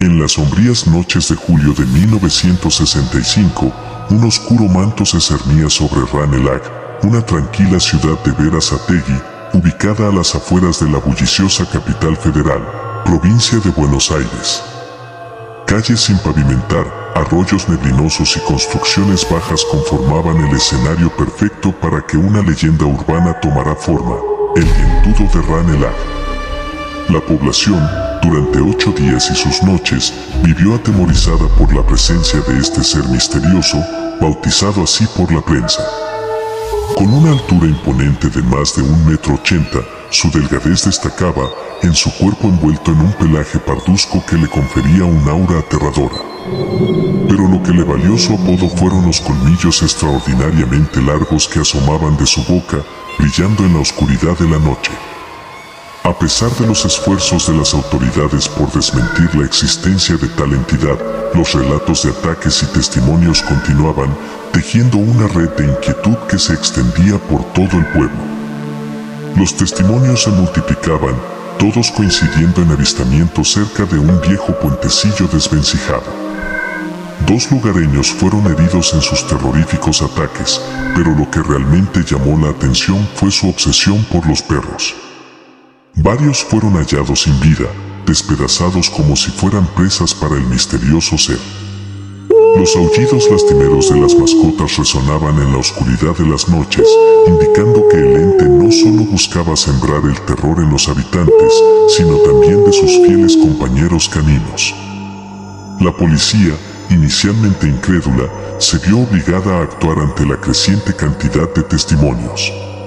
En las sombrías noches de julio de 1965, un oscuro manto se cernía sobre Ranelagh, una tranquila ciudad de Berazategui, ubicada a las afueras de la bulliciosa capital federal, provincia de Buenos Aires. Calles sin pavimentar, arroyos neblinosos y construcciones bajas conformaban el escenario perfecto para que una leyenda urbana tomara forma, el dientudo de Ranelagh. La población, durante 8 días y sus noches, vivió atemorizada por la presencia de este ser misterioso, bautizado así por la prensa. Con una altura imponente de más de 1,80 m, su delgadez destacaba en su cuerpo envuelto en un pelaje parduzco que le confería un aura aterradora. Pero lo que le valió su apodo fueron los colmillos extraordinariamente largos que asomaban de su boca, brillando en la oscuridad de la noche. A pesar de los esfuerzos de las autoridades por desmentir la existencia de tal entidad, los relatos de ataques y testimonios continuaban, tejiendo una red de inquietud que se extendía por todo el pueblo. Los testimonios se multiplicaban, todos coincidiendo en avistamientos cerca de un viejo puentecillo desvencijado. 2 lugareños fueron heridos en sus terroríficos ataques, pero lo que realmente llamó la atención fue su obsesión por los perros. Varios fueron hallados sin vida, despedazados como si fueran presas para el misterioso ser. Los aullidos lastimeros de las mascotas resonaban en la oscuridad de las noches, indicando que el ente no solo buscaba sembrar el terror en los habitantes, sino también de sus fieles compañeros caninos. La policía, inicialmente incrédula, se vio obligada a actuar ante la creciente cantidad de testimonios.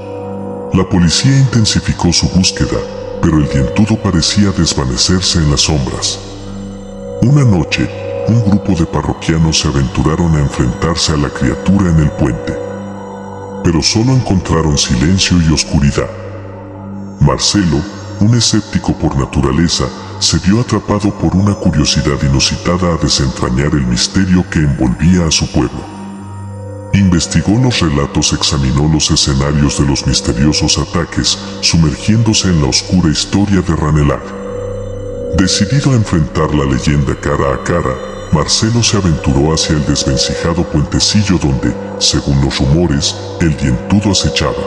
La policía intensificó su búsqueda, pero el dientudo parecía desvanecerse en las sombras. Una noche, un grupo de parroquianos se aventuraron a enfrentarse a la criatura en el puente. Pero solo encontraron silencio y oscuridad. Marcelo, un escéptico por naturaleza, se vio atrapado por una curiosidad inusitada a desentrañar el misterio que envolvía a su pueblo. Investigó los relatos, examinó los escenarios de los misteriosos ataques, sumergiéndose en la oscura historia de Ranelagh. Decidido a enfrentar la leyenda cara a cara, Marcelo se aventuró hacia el desvencijado puentecillo donde, según los rumores, el dientudo acechaba.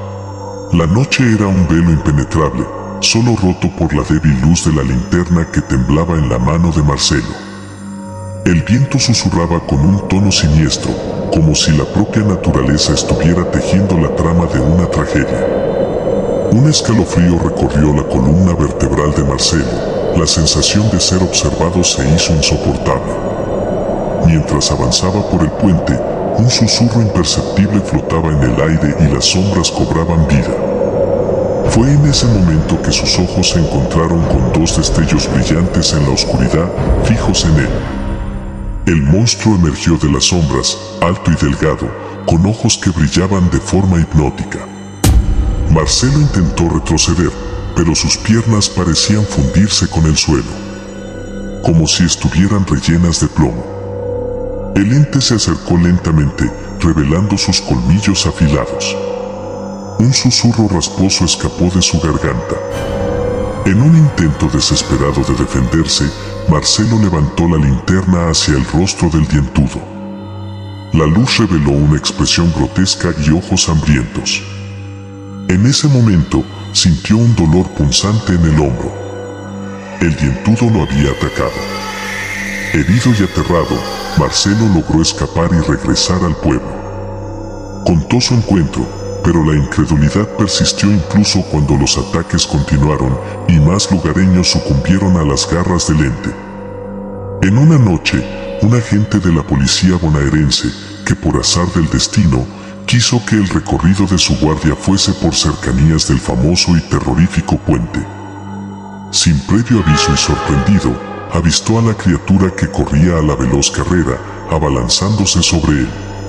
La noche era un velo impenetrable, solo roto por la débil luz de la linterna que temblaba en la mano de Marcelo. El viento susurraba con un tono siniestro, como si la propia naturaleza estuviera tejiendo la trama de una tragedia. Un escalofrío recorrió la columna vertebral de Marcelo. La sensación de ser observado se hizo insoportable. Mientras avanzaba por el puente, un susurro imperceptible flotaba en el aire y las sombras cobraban vida. Fue en ese momento que sus ojos se encontraron con 2 destellos brillantes en la oscuridad, fijos en él. El monstruo emergió de las sombras, alto y delgado, con ojos que brillaban de forma hipnótica. Marcelo intentó retroceder, pero sus piernas parecían fundirse con el suelo, como si estuvieran rellenas de plomo. El ente se acercó lentamente, revelando sus colmillos afilados. Un susurro rasposo escapó de su garganta. En un intento desesperado de defenderse, Marcelo levantó la linterna hacia el rostro del dientudo. La luz reveló una expresión grotesca y ojos hambrientos. En ese momento, sintió un dolor punzante en el hombro. El dientudo lo había atacado. Herido y aterrado, Marcelo logró escapar y regresar al pueblo. Contó su encuentro, pero la incredulidad persistió incluso cuando los ataques continuaron y más lugareños sucumbieron a las garras del ente. En una noche, un agente de la policía bonaerense, que por azar del destino, quiso que el recorrido de su guardia fuese por cercanías del famoso y terrorífico puente. Sin previo aviso y sorprendido, avistó a la criatura que corría a la veloz carrera, abalanzándose sobre él.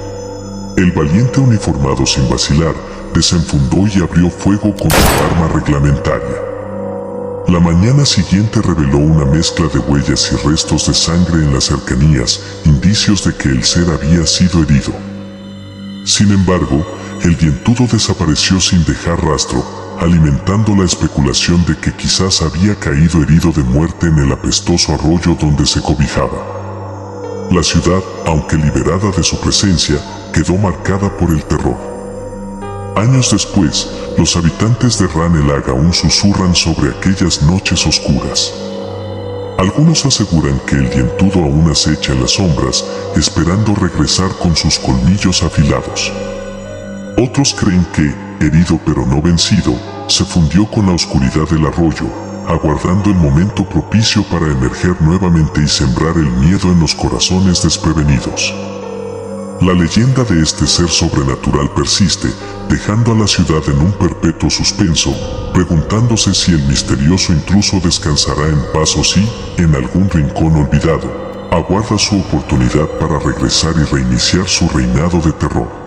El valiente uniformado, sin vacilar, desenfundó y abrió fuego con su arma reglamentaria. La mañana siguiente reveló una mezcla de huellas y restos de sangre en las cercanías, indicios de que el ser había sido herido. Sin embargo, el dientudo desapareció sin dejar rastro, alimentando la especulación de que quizás había caído herido de muerte en el apestoso arroyo donde se cobijaba. La ciudad, aunque liberada de su presencia, quedó marcada por el terror. Años después, los habitantes de Ranelagh aún susurran sobre aquellas noches oscuras. Algunos aseguran que el dientudo aún acecha en las sombras, esperando regresar con sus colmillos afilados. Otros creen que, herido pero no vencido, se fundió con la oscuridad del arroyo, aguardando el momento propicio para emerger nuevamente y sembrar el miedo en los corazones desprevenidos. La leyenda de este ser sobrenatural persiste, dejando a la ciudad en un perpetuo suspenso, preguntándose si el misterioso intruso descansará en paz o si, en algún rincón olvidado, aguarda su oportunidad para regresar y reiniciar su reinado de terror.